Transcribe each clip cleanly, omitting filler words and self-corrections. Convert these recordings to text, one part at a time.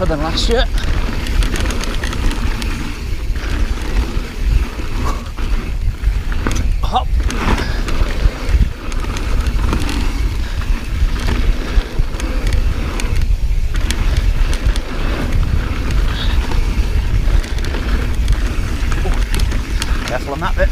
tougher than last year. Hop. Careful on that bit.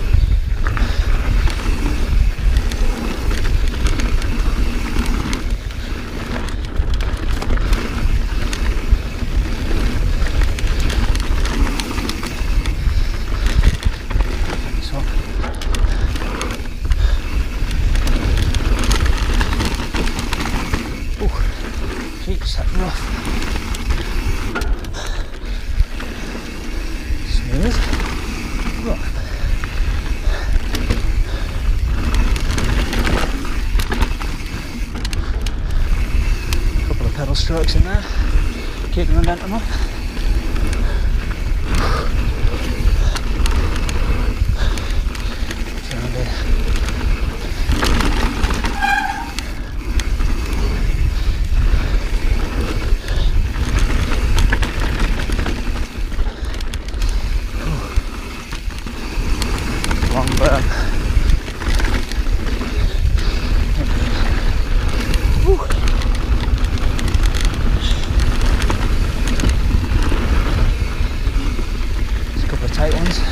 Jeez, that's rough. Smooth. Rough. Couple of pedal strokes in there. Keep the momentum up. Around here. Long berm. There's a couple of tight ones.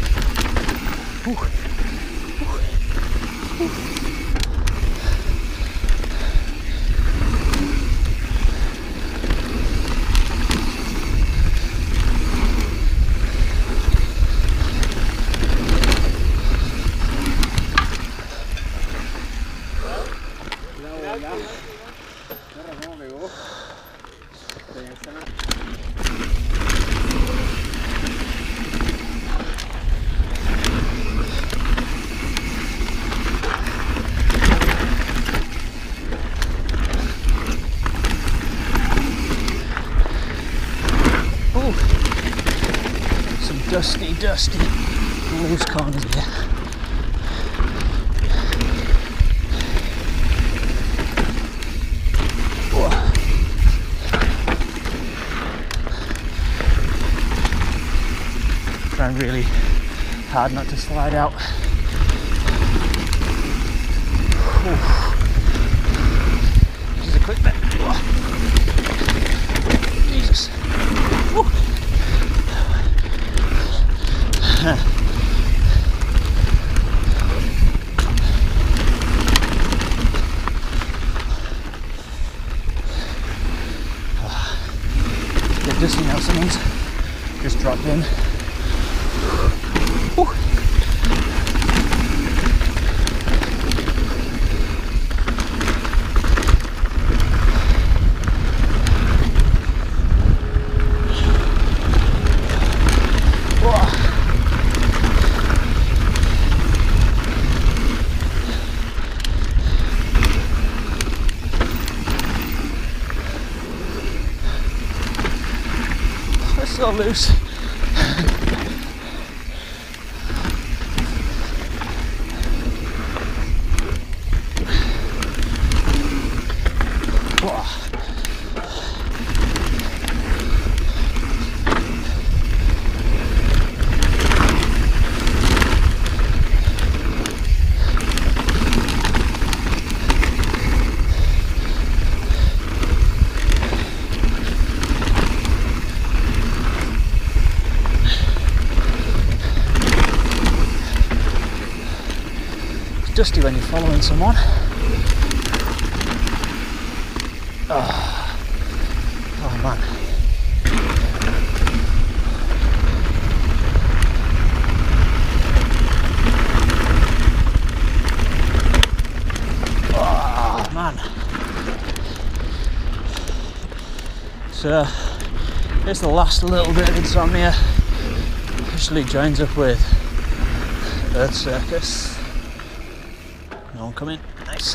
Some dusty loose corners here. Trying really hard not to slide out. This is a quick bit. Jesus. Get dusty now, someone's just dropped in. It's so loose. Dusty when you're following someone. Oh man. Oh man. So here's the last little bit of insomnia. Actually joins up with Earth Circus. No one coming. Nice.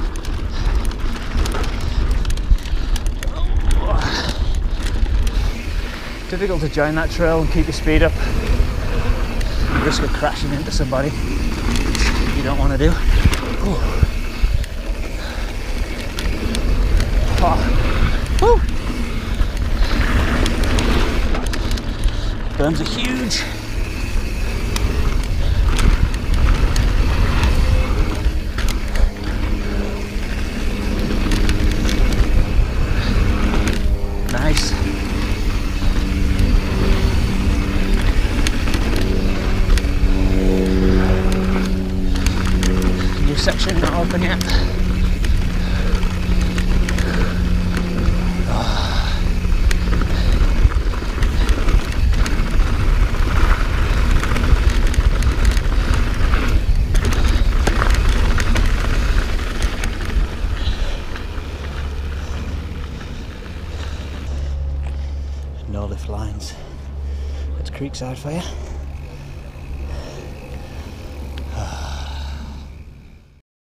Difficult to join that trail and keep your speed up. Risk of crashing into somebody, which you don't want to do. Oh. Woo. berms are huge. Nice. New section not open yet. No lift lines. It's Creekside for you.